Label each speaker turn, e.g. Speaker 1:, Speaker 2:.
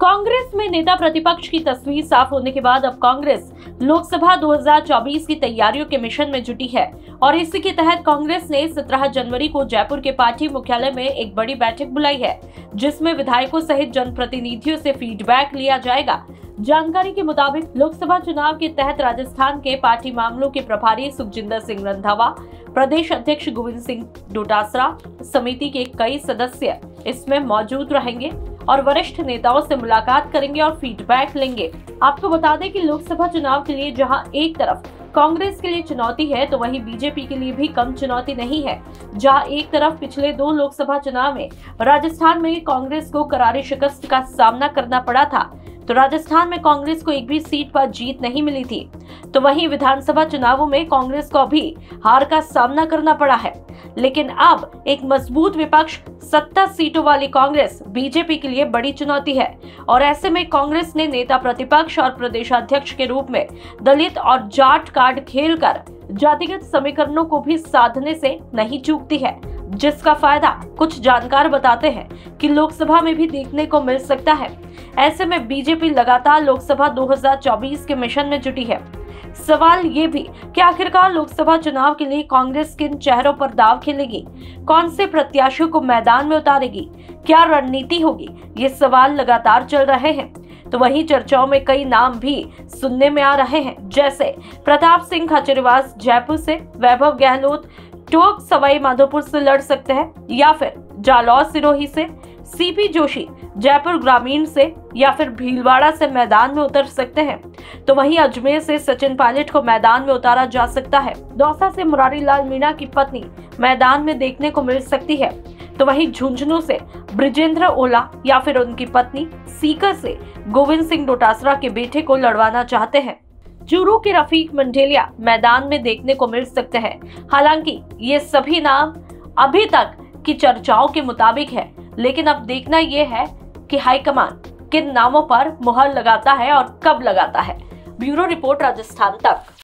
Speaker 1: कांग्रेस में नेता प्रतिपक्ष की तस्वीर साफ होने के बाद अब कांग्रेस लोकसभा 2024 की तैयारियों के मिशन में जुटी है और इसी के तहत कांग्रेस ने 17 जनवरी को जयपुर के पार्टी मुख्यालय में एक बड़ी बैठक बुलाई है, जिसमें विधायकों सहित जनप्रतिनिधियों से फीडबैक लिया जाएगा। जानकारी के मुताबिक लोकसभा चुनाव के तहत राजस्थान के पार्टी मामलों के प्रभारी सुखजिंदर सिंह रंधावा, प्रदेश अध्यक्ष गोविंद सिंह डोटासरा समिति के कई सदस्य इसमें मौजूद रहेंगे और वरिष्ठ नेताओं से मुलाकात करेंगे और फीडबैक लेंगे। आपको बता दें कि लोकसभा चुनाव के लिए जहां एक तरफ कांग्रेस के लिए चुनौती है, तो वहीं बीजेपी के लिए भी कम चुनौती नहीं है। जहां एक तरफ पिछले 2 लोकसभा चुनाव में राजस्थान में कांग्रेस को करारी शिकस्त का सामना करना पड़ा था, तो राजस्थान में कांग्रेस को एक भी सीट पर जीत नहीं मिली थी, तो वहीं विधानसभा चुनावों में कांग्रेस को अभी हार का सामना करना पड़ा है। लेकिन अब एक मजबूत विपक्ष 70 सीटों वाली कांग्रेस बीजेपी के लिए बड़ी चुनौती है और ऐसे में कांग्रेस ने नेता प्रतिपक्ष और प्रदेशाध्यक्ष के रूप में दलित और जाट कार्ड खेलकर जातिगत समीकरणों को भी साधने से नहीं चूकती है, जिसका फायदा कुछ जानकार बताते हैं कि लोकसभा में भी देखने को मिल सकता है। ऐसे में बीजेपी लगातार लोकसभा 2024 के मिशन में जुटी है। सवाल ये भी कि आखिरकार लोकसभा चुनाव के लिए कांग्रेस किन चेहरों पर दांव खेलेगी, कौन से प्रत्याशियों को मैदान में उतारेगी, क्या रणनीति होगी, ये सवाल लगातार चल रहे हैं। तो वहीं चर्चाओं में कई नाम भी सुनने में आ रहे हैं, जैसे प्रताप सिंह खाचरियावास जयपुर से, वैभव गहलोत टोंक सवाई माधोपुर से लड़ सकते हैं, या फिर जालौर सिरोही से, सीपी जोशी जयपुर ग्रामीण से, या फिर भीलवाड़ा से मैदान में उतर सकते हैं। तो वहीं अजमेर से सचिन पायलट को मैदान में उतारा जा सकता है। दौसा से मुरारी लाल मीणा की पत्नी मैदान में देखने को मिल सकती है। तो वहीं झुंझुनू से ब्रिजेंद्र ओला या फिर उनकी पत्नी, सीकर से गोविंद सिंह डोटासरा के बेटे को लड़वाना चाहते हैं। चूरू के रफीक मंडेलिया मैदान में देखने को मिल सकते हैं। हालांकि ये सभी नाम अभी तक की चर्चाओं के मुताबिक है, लेकिन अब देखना यह है कि हाईकमान किन नामों पर मुहर लगाता है और कब लगाता है। ब्यूरो रिपोर्ट, राजस्थान तक।